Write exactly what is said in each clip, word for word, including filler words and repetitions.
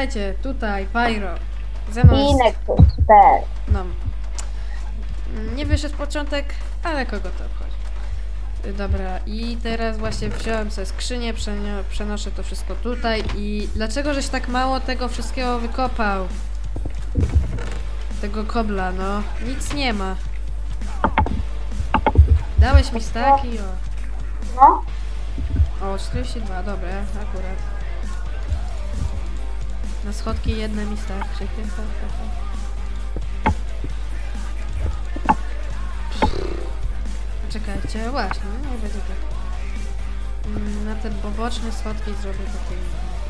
Słuchajcie, tutaj, Pyro. Ze mną I jest... Nexus, super. No. Nie wyszedł początek, ale kogo to obchodzi. Dobra, i teraz właśnie wziąłem sobie skrzynię, przenoszę to wszystko tutaj i... Dlaczego żeś tak mało tego wszystkiego wykopał? Tego kobla, no. Nic nie ma. Dałeś mi staki, o. No. O, czterdzieści dwa, dobra, akurat. Na schodki jedne mi starczy. Czekajcie, właśnie, no nie będzie tak. Mm, Na te boczne schodki zrobię takie...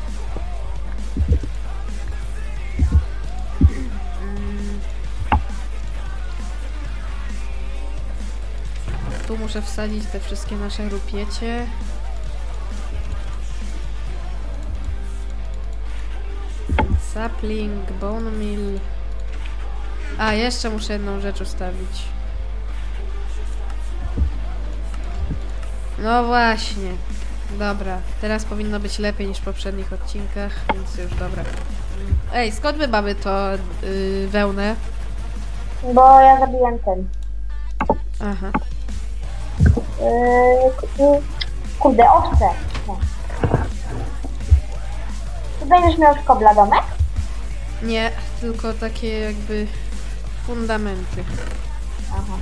Mm. Tu muszę wsadzić te wszystkie nasze rupiecie. Sapling, bone meal. A, jeszcze muszę jedną rzecz ustawić. No właśnie. Dobra, teraz powinno być lepiej niż w poprzednich odcinkach, więc już dobra. Ej, skąd my mamy to yy, wełnę? Bo ja zabiłem ten. Aha. Yy, kurde, owce. No. Ty będziesz miał szkobla domek? Nie, tylko takie jakby fundamenty. Aha.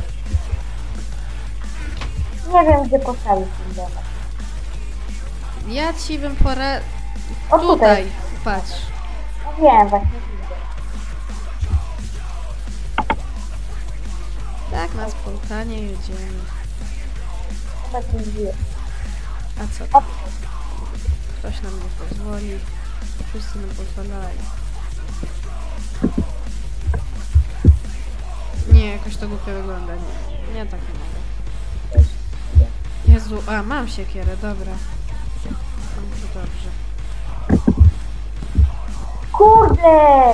Nie wiem, gdzie postawić ten domek. Ja ci bym pora... O, Tutaj, tutaj. patrz. No wiem, właśnie widzę. Tak, na spontanie jedziemy. Chyba tu drzwi. A co? O, Ktoś nam nie pozwoli. Wszyscy nam pozwalają. Nie, jakoś to głupio wygląda. Nie, nie tak nie mogę. Jezu, a mam siekierę, dobra. No to dobrze. kurde!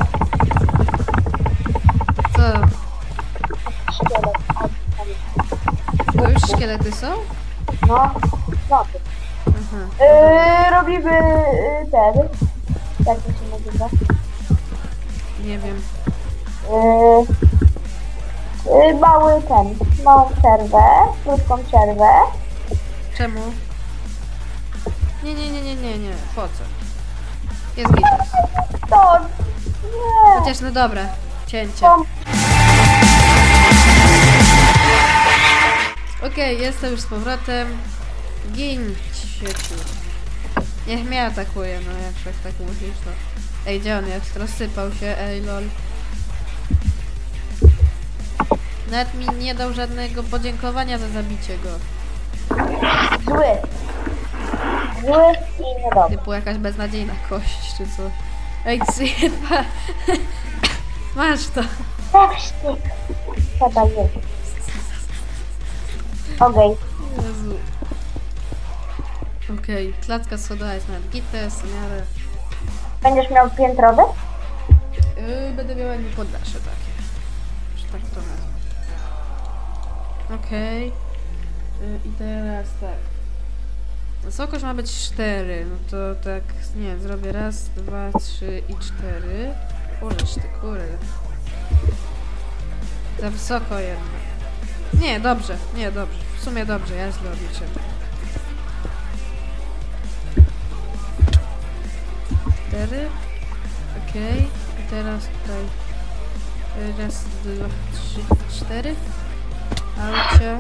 Co? Szkielet. A, To już szkielety są? no, no. Aha. Yy, robimy yy, ten. Jak to się nazywa? Nie wiem. Yy, yy, mały ten. Małą przerwę. Krótką przerwę. Czemu? Nie, nie, nie, nie, nie, nie. Po co? Jest gitas. To. Nie. Chociaż no dobra. Cięcie. To. Okej, okay, jestem już z powrotem. Gin, świeciu. Niech mnie atakuje, no jak wszak tak mówisz, to... Ej, gdzie on jest? Rozsypał się, ej lol. Nawet mi nie dał żadnego podziękowania za zabicie go. Zły. Zły i niedobry. Typu jakaś beznadziejna kość, czy co? Ej, cypa! Masz to! Pewsztyk. Chyba jest. Okej. Jezu. Okej, okay. Klatka soda jest nawet gites, w miarę. Będziesz miał piętrowy? Yy, będę miała nie poddasze takie. Czy tak to nazwę. Okej. Okay. Yy, I teraz tak. Wysokość ma być cztery, no to tak, nie zrobię raz, dwa, trzy i cztery. Ulecz ty, kurde. Za wysoko jednak. Nie, dobrze, nie, dobrze. W sumie dobrze, ja źle obliczę. Cztery. Okej. Okay. I teraz tutaj raz, dwa, trzy, cztery. Aucie.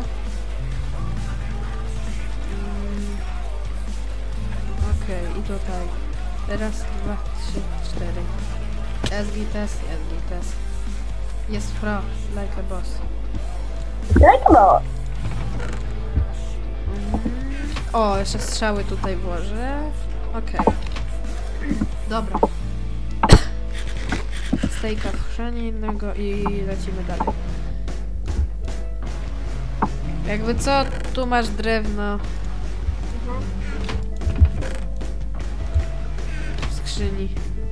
Mm. Okej, okay. I tutaj. Raz, dwa, trzy, cztery. Jest gites, jest gites. Jest pro, like a boss. Like a boss. Mm. O, jeszcze strzały tutaj włożę. Okej. Okay. Dobra. Stejka w chrzanie innego i lecimy dalej. Jakby co, tu masz drewno. W skrzyni.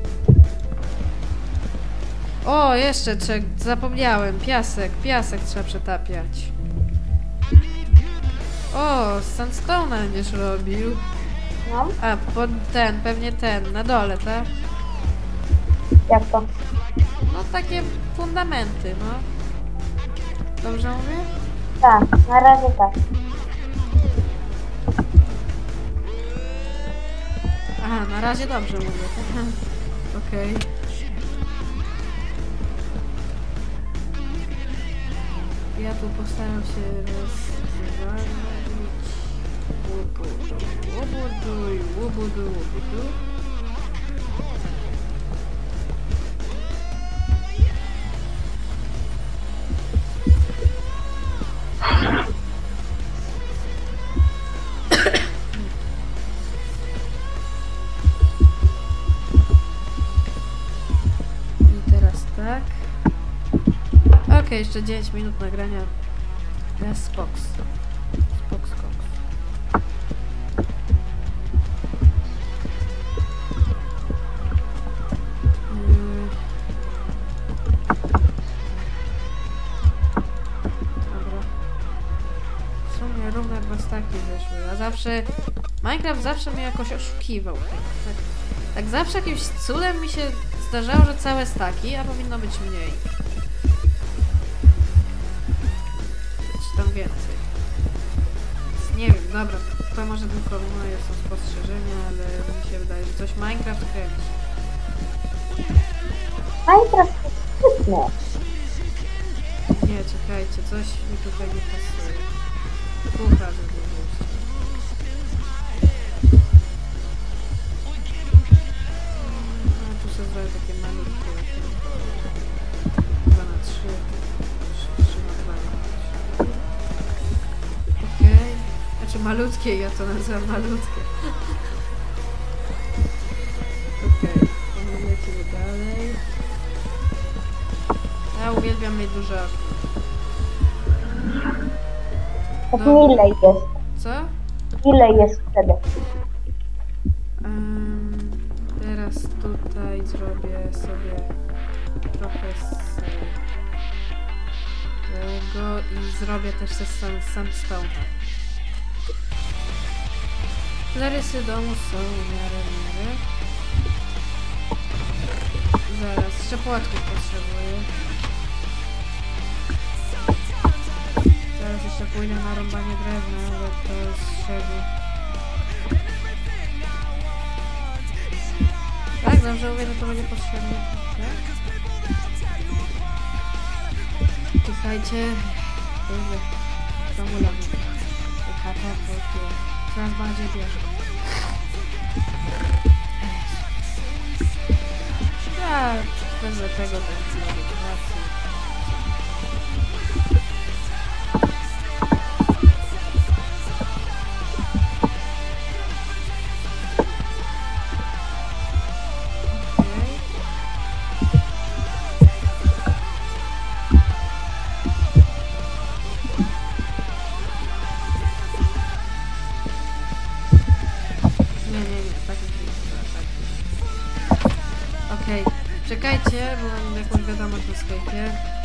O, jeszcze czek, zapomniałem. Piasek, piasek trzeba przetapiać. O, sandstone'a będziesz robił. No. A, pod ten, pewnie ten, na dole, tak? Jak to? No takie fundamenty, no. Dobrze mówię? Tak, na razie tak. Aha, na razie dobrze mówię. Okej. Ja tu postaram się rozwalić. Łobuduj, łobuduj, łobuduj, łobuduj. I teraz tak. Okej, jeszcze dziewięć minut nagrania. Jest spoks. Spoks, spoks. Yy. Dobra. W sumie równe dwa staki wyszły. A zawsze... Minecraft zawsze mnie jakoś oszukiwał. Tak, tak zawsze jakimś cudem mi się zdarzało, że całe staki, a powinno być mniej. Czy tam więcej. Więc nie wiem, dobra, to, to może tylko moje są spostrzeżenia, ale mi się wydaje, że coś Minecraft kręci. Minecraft jest świetny. Nie, czekajcie, coś mi tutaj nie pasuje. Kucha, żeby wyjść. No, tu są zdaje takie malutkie. dwa na trzy. trzy na dwa. Okej. Znaczy malutkie, ja to nazywam malutkie. Okej, okay. Lecimy dalej. Ja uwielbiam mieć duże okno. Tak No. ile jest? Co? Ile jest wtedy? Um, teraz tutaj zrobię sobie trochę z tego i zrobię też ze sam- sandstone. Zarysy domu są w miarę miarę. Zaraz, jeszcze płatków potrzebuję. Zaraz jeszcze pójdę na rąbanie drewna, ale to jest średnio. Tak, dobrze mówię, że to będzie potrzebne. Słuchajcie, kurde, znowu lamy. Chata, to coraz bardziej bierze. Tak, wezmę tego, ten do dekoracji. Okej, czekajcie, bo mam jakąś wiadomość na Skype'ie.